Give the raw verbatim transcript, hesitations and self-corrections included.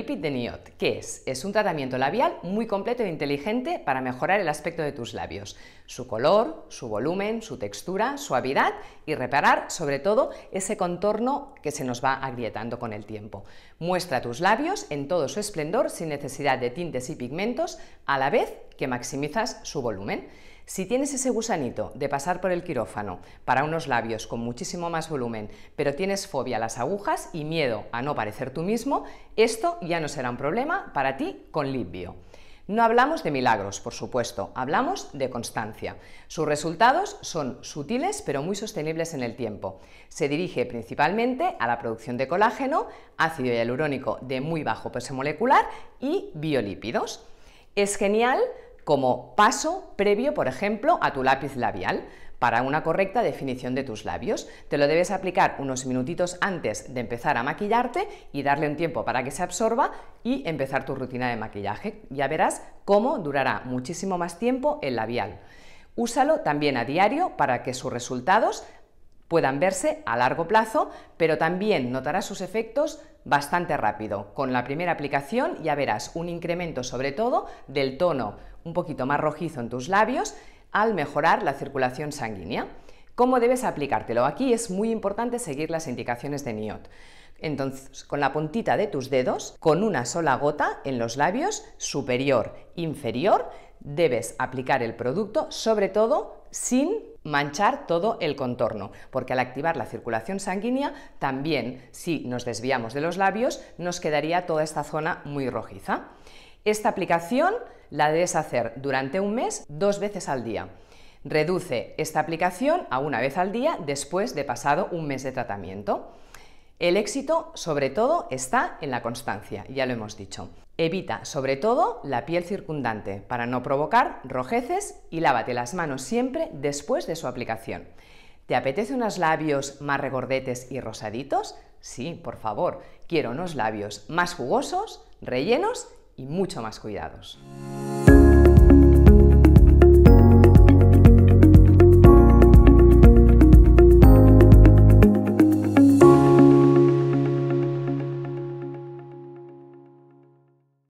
Biolipid de Niot. ¿Qué es? Es un tratamiento labial muy completo e inteligente para mejorar el aspecto de tus labios, su color, su volumen, su textura, suavidad y reparar sobre todo ese contorno que se nos va agrietando con el tiempo. Muestra tus labios en todo su esplendor sin necesidad de tintes y pigmentos, a la vez que maximizas su volumen. Si tienes ese gusanito de pasar por el quirófano para unos labios con muchísimo más volumen, pero tienes fobia a las agujas y miedo a no parecer tú mismo, esto ya no será un problema para ti con Lip Bio. No hablamos de milagros, por supuesto, hablamos de constancia. Sus resultados son sutiles pero muy sostenibles en el tiempo. Se dirige principalmente a la producción de colágeno, ácido hialurónico de muy bajo peso molecular y biolípidos. Es genial como paso previo, por ejemplo, a tu lápiz labial, para una correcta definición de tus labios. Te lo debes aplicar unos minutitos antes de empezar a maquillarte y darle un tiempo para que se absorba y empezar tu rutina de maquillaje. Ya verás cómo durará muchísimo más tiempo el labial. Úsalo también a diario para que sus resultados puedan verse a largo plazo, pero también notarás sus efectos bastante rápido. Con la primera aplicación ya verás un incremento sobre todo del tono un poquito más rojizo en tus labios al mejorar la circulación sanguínea. ¿Cómo debes aplicártelo? Aquí es muy importante seguir las indicaciones de Niot. Entonces, con la puntita de tus dedos, con una sola gota en los labios superior, inferior, debes aplicar el producto, sobre todo sin manchar todo el contorno, porque al activar la circulación sanguínea, también si nos desviamos de los labios, nos quedaría toda esta zona muy rojiza. Esta aplicación la debes hacer durante un mes, dos veces al día. Reduce esta aplicación a una vez al día después de pasado un mes de tratamiento. El éxito, sobre todo, está en la constancia, ya lo hemos dicho. Evita, sobre todo, la piel circundante para no provocar rojeces y lávate las manos siempre después de su aplicación. ¿Te apetece unos labios más regordetes y rosaditos? Sí, por favor, quiero unos labios más jugosos, rellenos y mucho más cuidados.